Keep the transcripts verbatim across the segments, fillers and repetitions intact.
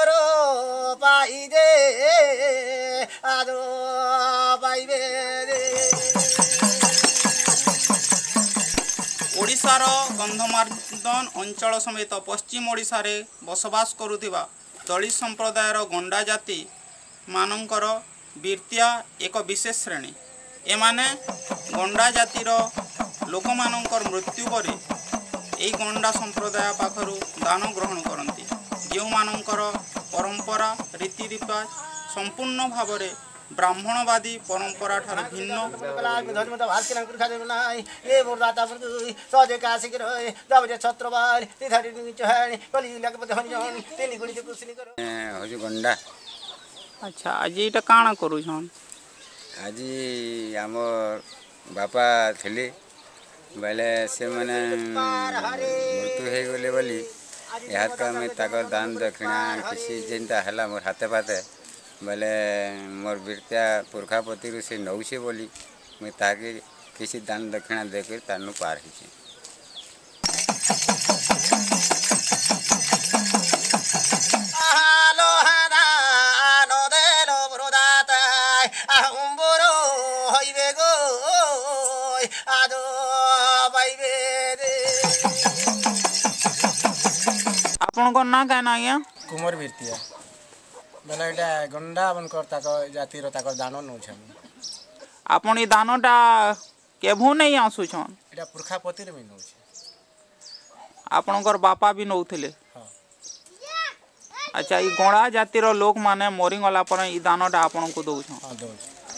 मोर पाई दे आदो पाइबे ओडिशार गंधमार्दन अंचल समेत पश्चिम ओडिशा रे बसवास करुथिबा दलित संप्रदायर गंडा जाति मानंकर बीर्तिया एक विशेष श्रेणी एमाने गंडा जातिर लोक मानंकर मृत्यु परे एई गंडा संप्रदाय पाखरु दान ग्रहण करती जो मानंकर परंपरा रीति रिवाज संपूर्ण भाव में ब्राह्मणवादी परंपरा ठार भिन्न गंडा। अच्छा आज ये काण करूछन आज आम बापा थे बेले से मैंने मृत्यु हो गले बोली याद का मैं ताकर दान दक्षिणा किसी जेनता है मोर हाथे पाते बेले मोर बीर्तिया पुरखापति से नौसे बोली मैं ताकि किसी दान दक्षिणा देकर तानु पार ही आपन ना क्या ना आज्ञा कुमार बीर्तिया बेले एटा गंडा बनकर ताको जातिर ताको दान नौछन आपन ई दानटा केभू नहीं आसुछन एटा पुरखापति रे में नौछे आपनकर बापा भी नौथिले। हां अच्छा ई गंडा जातिर लोक माने मरि गला पर ई दानटा आपन को दउछन। हां दउ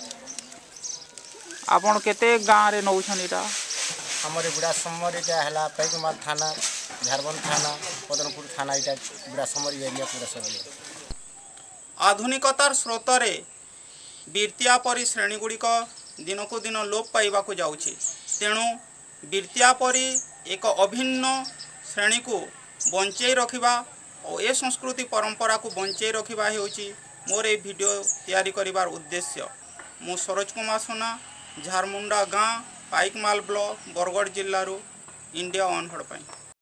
आपन केते गां रे नौछन इटा हमरे बुढ़ा समर इटा हला पैगमाल थाना झारबंद थाना पदनपुर थाना इटा बुढ़ा समर एरिया पूरा सब आधुनिकतार स्रोतरे बीर्तिया परी श्रेणीगुड़िक दिन को दिन लोप पाइबा जाउछि तेणु बीर्तिया परी एक अभिन्न श्रेणी को बंचई रखिबा और ए संस्कृति परंपरा को बंचई रखिबा हेउछि मोर ए वीडियो तैयारी करिवार उद्देश्य। मु सरोज कुमार सोना झारमुंडा गाँ पाइकमाल ब्लॉक बरगढ़ जिल्लारू इंडिया वन हड़ पाई।